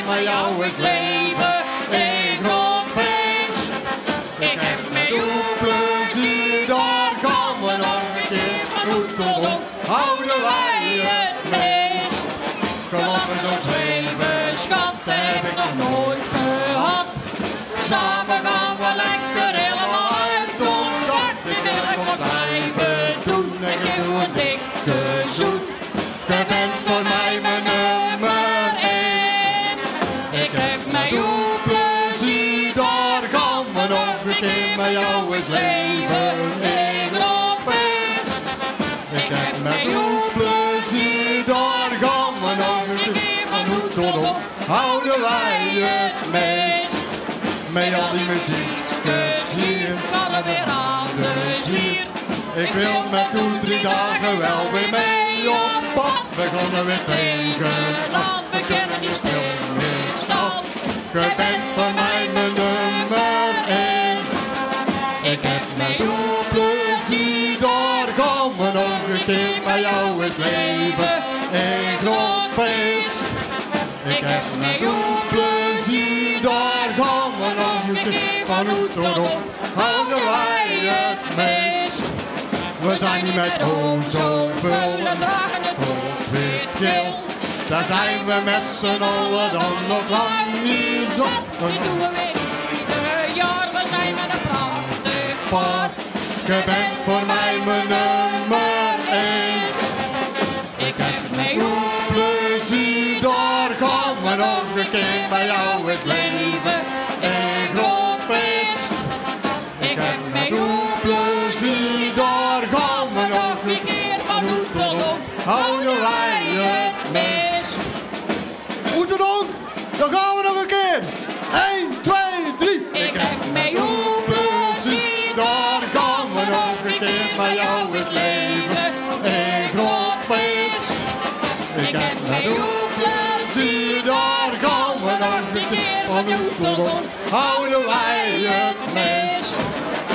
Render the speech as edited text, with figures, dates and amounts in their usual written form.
met jou eens leven. Een groot feest. Ik heb met jou plezier, daar gaan we nog een keer van hoed tot hoek. Houden wij het meest. Gelachen door zweven, schat, dat heb ik nog nooit gehad. Samen gaan we lekker helemaal uit ons dak. Ik wil ik wat blijven doen, ik geef een dikke zoen. Je bent voor mij mijn nummer 1. Ik heb met jou plezier, daar gaan we nog een keer met jou eens leven. Een groot feest. Ik heb met jou plezier, daar gaan we nog een keer van hoed tot hoek. Houden wij het meest. Met al die muziekjes hier, vallen weer aan de zwier. Ik wil met toe 3 dagen wel weer mee op pad. We gaan er weer tegenaan, we kunnen niet stil meer staan. Je bent voor mij mijn nummer 1. Ik heb met jou plezier, daar gaan we nog een keer bij jou eens leven. Een groot feest. Ik heb met jou plezier, daar gaan we nog een keer van hoed tot hoek. Houden wij het meest. We zijn niet met zoveel, we dragen het hoofd wit geel. Daar zijn we met z'n allen dan nog lang niet zat. Dit doen we weer ieder jaar, we zijn met een prachtig paar. Je bent voor mij mijn nummer 1. Ik heb met jou plezier, daar gaan we nog een keer bij jou eens leven. Een groot feest. Ik heb met jou plezier, daar gaan we nog een keer van hoed tot hoek. Houden wij het meest. Hoed tot hoek, dan gaan we nog een keer. 1, 2, 3. Ik heb met jou plezier, daar gaan we nog een keer bij jou eens leven. Een groot feest. Ik heb met jou plezier, daar gaan we nog een keer van hoed tot hoek. Houden wij het meest.